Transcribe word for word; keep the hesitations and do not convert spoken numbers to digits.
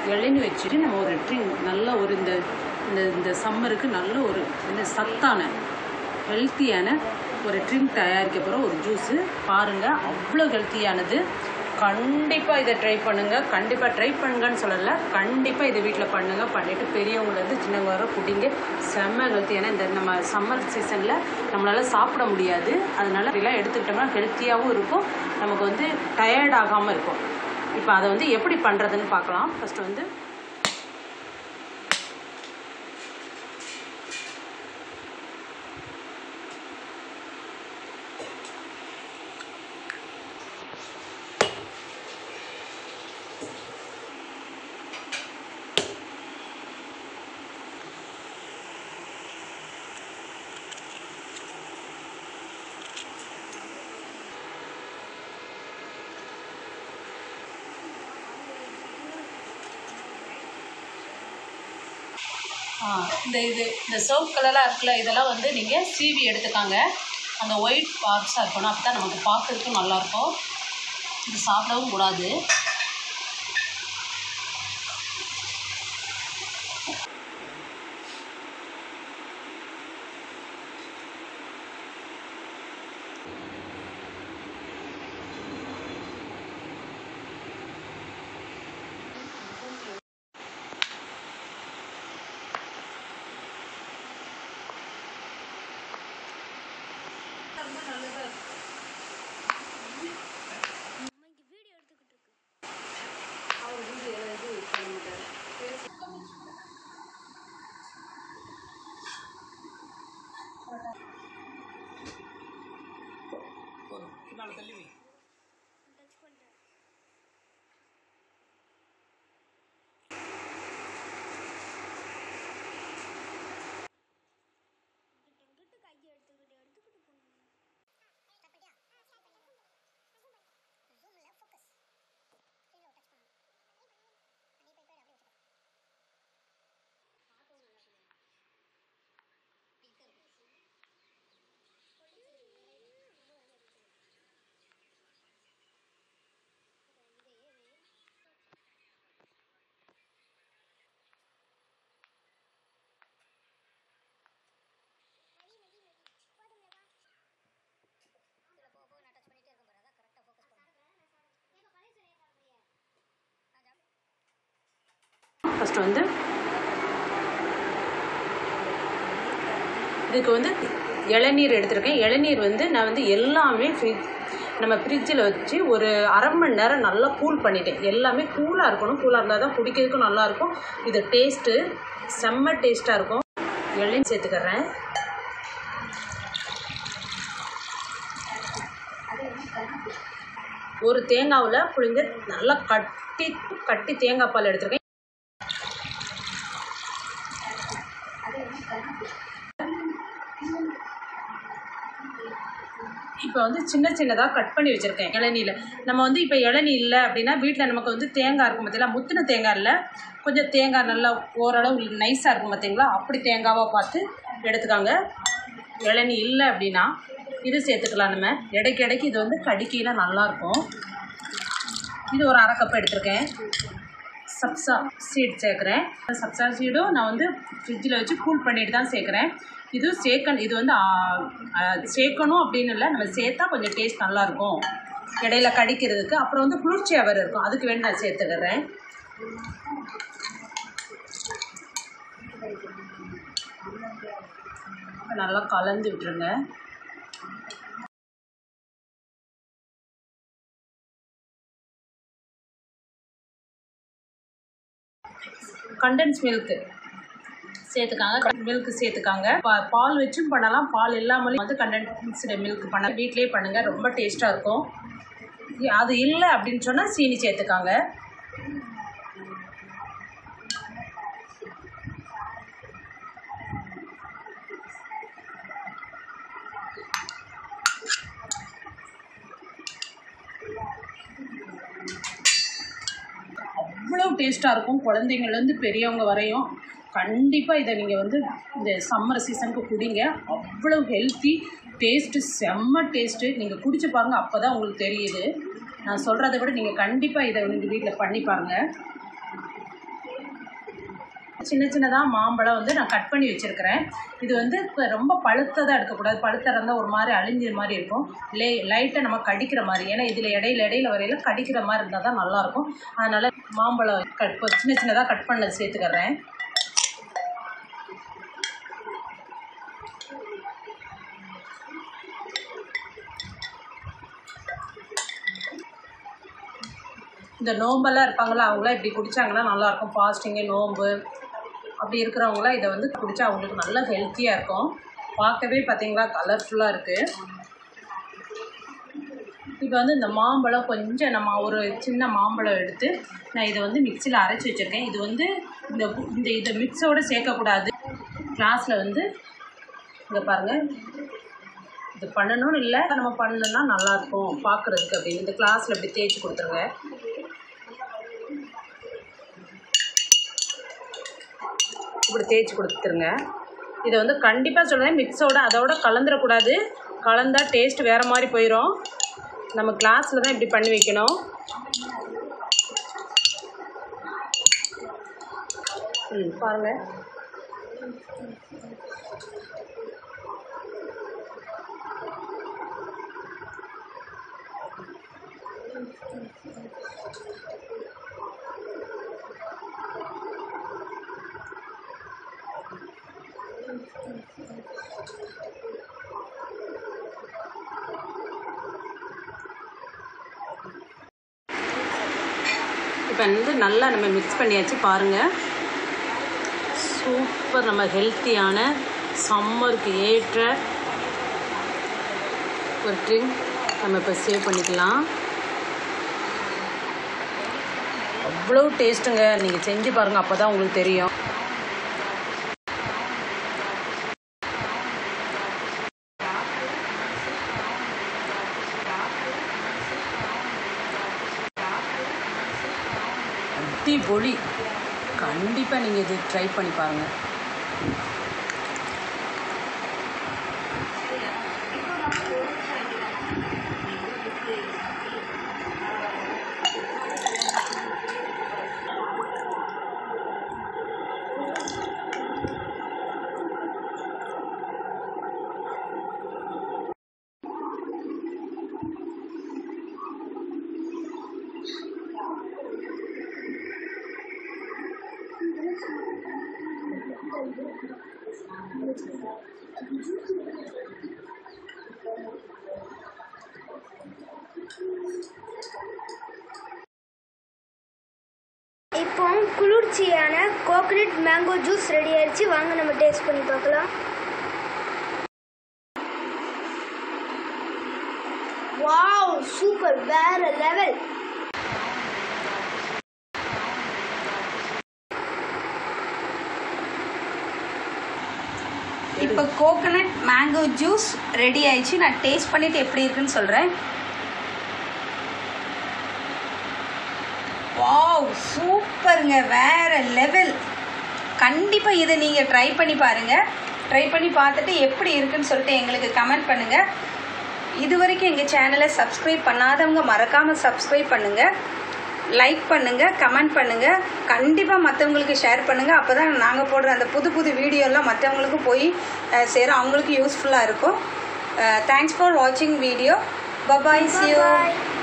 இளநீ வச்சுட்டு நம்ம ஒரு ட்ரிங்க் நல்ல ஒரு இந்த இந்த சம்மருக்கு நல்ல ஒரு இந்த சத்தான ஹெல்த்தியான ஒரு ட்ரிங்க் தயாரிக்க போகிற ஒரு ஜூஸு பாருங்கள். அவ்வளோ ஹெல்த்தியானது. கண்டிப்பாக இதை ட்ரை பண்ணுங்கள். கண்டிப்பாக ட்ரை பண்ணுங்கன்னு சொல்லலை, கண்டிப்பாக இதை வீட்டில் பண்ணுங்கள். பண்ணிவிட்டு பெரியவங்கலேருந்து சின்னவங்க வர குடிங்க. செம்ம ஹெல்த்தியான இந்த நம்ம சம்மர் சீசனில் நம்மளால் சாப்பிட முடியாது, அதனால இதெல்லாம் எடுத்துக்கிட்டோம்னா ஹெல்த்தியாகவும் இருக்கும், நமக்கு வந்து டயர்ட் ஆகாமல் இருக்கும். இப்போ அதை வந்து எப்படி பண்ணுறதுன்னு பார்க்கலாம். ஃபஸ்ட்டு வந்து இந்த இது இந்த சர்வ் கலராக இருக்குல்ல, இதெல்லாம் வந்து நீங்கள் சீவி எடுத்துக்காங்க. அந்த ஒயிட் பார்ட்ஸாக இருக்கணும், அப்போ தான் நமக்கு பார்க்குறதுக்கும் நல்லாயிருக்கும். இது சாப்பிடவும் கூடாது. ஃபஸ்ட்டு வந்து இதுக்கு வந்து இளநீர் எடுத்துருக்கேன். இளநீர் வந்து நான் வந்து எல்லாமே ஃப்ரிட்ஜ் நம்ம ஃப்ரிட்ஜில் வச்சு ஒரு அரை மணி நேரம் நல்லா கூல் பண்ணிட்டேன். எல்லாமே கூலாக இருக்கணும், கூலாக இருந்தால் தான் குடிக்கிறதுக்கும் நல்லாயிருக்கும். இது டேஸ்ட்டு செம்ம டேஸ்ட்டாக இருக்கும். இளநீர் சேர்த்துக்கிறேன். ஒரு தேங்காவில் புளிஞ்ச நல்லா கட்டி கட்டி தேங்காய் பால் எடுத்துருக்கேன். இப்போ வந்து சின்ன சின்னதாக கட் பண்ணி வச்சுருக்கேன் இளநீல. நம்ம வந்து இப்போ இளநீ இல்லை அப்படின்னா வீட்டில் நமக்கு வந்து தேங்காய் இருக்கும் பார்த்தீங்களா, முத்தின தேங்காய் இல்லை, கொஞ்சம் தேங்காய் நல்லா ஓரளவு நைஸாக இருக்கும் பார்த்தீங்களா, அப்படி தேங்காவாக பார்த்து எடுத்துக்காங்க. இளநீ இல்லை அப்படின்னா இது சேர்த்துக்கலாம். நம்ம இடைக்கு இடைக்கு இது வந்து கடிக்கையில் நல்லாயிருக்கும். இது ஒரு அரை கப் எடுத்துருக்கேன். சப்ஸா சீட் சேர்க்குறேன். சப்ஸா சீடும் நான் வந்து ஃப்ரிட்ஜில் வச்சு கூல் பண்ணிட்டு தான் சேர்க்குறேன். இது சேர்க்கணும், இது வந்து சேர்க்கணும் அப்படின்னு இல்லை, நம்ம சேர்த்தா கொஞ்சம் டேஸ்ட் நல்லாயிருக்கும் இடையில கடிக்கிறதுக்கு. அப்புறம் வந்து குளிர்ச்சியாக வேறு இருக்கும், அதுக்கு வேண்டி நான் சேர்த்துக்கிறேன். நல்லா கலந்து விட்டுருங்க. கண்டென்ஸ் மில்க்கு சேர்த்துக்காங்க. மில்க் சேர்த்துக்காங்க. பா பால் வச்சும் பண்ணலாம், பால் இல்லாமலே வந்து கண்டென்ஸ்டு மில்க் பண்ண வீட்லேயே பண்ணுங்கள், ரொம்ப டேஸ்ட்டாக இருக்கும். அது இல்லை அப்படின்னு சொன்னால் சீனி சேர்த்துக்காங்க. அவ்வளோ டேஸ்ட்டாக இருக்கும். குழந்தைங்கள்லேருந்து பெரியவங்க வரையும் கண்டிப்பாக இதை நீங்கள் வந்து இந்த சம்மர் சீசனுக்கு குடிங்க. அவ்வளோ ஹெல்த்தி, டேஸ்ட்டு செம்ம டேஸ்ட்டு. நீங்கள் குடிச்சு பாருங்கள், அப்போ தான் உங்களுக்கு தெரியுது. நான் சொல்கிறத விட நீங்கள் கண்டிப்பாக இதை நீங்கள் வீட்டில் பண்ணி பாருங்கள். சின்ன சின்னதாக மாம்பழம் வந்து நான் கட் பண்ணி வச்சுருக்கிறேன். இது வந்து இப்போ ரொம்ப பழுத்ததாக எடுக்கக்கூடாது. பழுத்த இருந்தால் ஒரு மாதிரி அழிஞ்ச மாதிரி இருக்கும். லே லைட்டாக நம்ம கடிக்கிற மாதிரி, ஏன்னா இதில் இடையில இடையில வரையில் கடிக்கிற மாதிரி இருந்தால் தான் நல்லாயிருக்கும். அதனால் மாம்பழம் கட் சின்ன சின்னதாக கட் பண்ணது சேர்த்துக்கிறேன். இந்த நோம்பெல்லாம் இருப்பாங்களா, அவங்களாம் இப்படி குடித்தாங்கன்னா நல்லாயிருக்கும். ஃபாஸ்டிங்கு நோம்பு அப்படி இருக்கிறவங்களாம் இதை வந்து குடித்தா அவங்களுக்கு நல்லா ஹெல்த்தியாக இருக்கும். பார்க்கவே பார்த்தீங்களா கலர்ஃபுல்லாக இருக்குது. இப்போ வந்து இந்த மாம்பழம் கொஞ்சம் நம்ம ஒரு சின்ன மாம்பழம் எடுத்து நான் இதை வந்து மிக்சியில் அரைச்சி வச்சுருக்கேன். இது வந்து இந்த இந்த இதை மிக்ஸோடு சேர்க்கக்கூடாது. கிளாஸில் வந்து இங்கே பாருங்கள், இது பண்ணணும்னு இல்லை, நம்ம பண்ணணுன்னா நல்லாயிருக்கும் பார்க்குறதுக்கு அப்படின்னு இந்த கிளாஸில் இப்படி தேய்ச்சி கொடுத்துருங்க. இப்படி தேய்ச்சி கொடுத்துருங்க. இதை வந்து கண்டிப்பாக சொல்கிறேன், மிக்ஸோட அதோட கலந்துடக்கூடாது. கலந்தால் டேஸ்ட் வேறு மாதிரி போயிடும். நம்ம கிளாஸில் தான் இப்படி பண்ணி வைக்கணும். ம் பாருங்கள், இப்போ வந்து நல்லா நம்ம மிக்ஸ் பண்ணியாச்சு. பாருங்கள், சூப்பர் நம்ம ஹெல்த்தியான சம்மருக்கு ஏற்ற ஒரு ட்ரிங்க் நம்ம இப்போ சேவ் பண்ணிக்கலாம். அவ்வளோ டேஸ்ட்டுங்க. நீங்கள் செஞ்சு பாருங்கள், அப்போ தான் உங்களுக்கு தெரியும். அடிப்பொலி. கண்டிப்பாக நீங்கள் இது ட்ரை பண்ணி பாருங்கள். இப்போ குளிர்ச்சியான கோகனட் மேங்கோ ஜூஸ் ரெடி ஆயிடுச்சு. வாங்க நம்ம டேஸ்ட் பண்ணி பார்க்கலாம். வாவ், சூப்பர், வேற லெவல். இப்போ கோகனட் மேங்கோ ஜூஸ் ரெடி ஆயிடுச்சு. நான் டேஸ்ட் பண்ணிட்டு எப்படி இருக்குன்னு சொல்கிறேன். வாவ், சூப்பருங்க, வேறு லெவல். கண்டிப்பாக இதை நீங்கள் ட்ரை பண்ணி பாருங்கள். ட்ரை பண்ணி பார்த்துட்டு எப்படி இருக்குன்னு சொல்லிட்டு எங்களுக்கு கமெண்ட் பண்ணுங்கள். இது வரைக்கும் எங்கள் சேனலை சப்ஸ்கிரைப் பண்ணாதவங்க மறக்காமல் சப்ஸ்கிரைப் பண்ணுங்கள், லைக் பண்ணுங்கள், கமெண்ட் பண்ணுங்கள். கண்டிப்பாக மற்றவங்களுக்கு ஷேர் பண்ணுங்கள். அப்போ தான் நாங்கள் போடுற அந்த புது புது வீடியோலாம் மற்றவங்களுக்கும் போய் சேரும், அவங்களுக்கு யூஸ்ஃபுல்லாக இருக்கும். தேங்க்ஸ் ஃபார் வாட்சிங் வீடியோ. Bye bye, see you.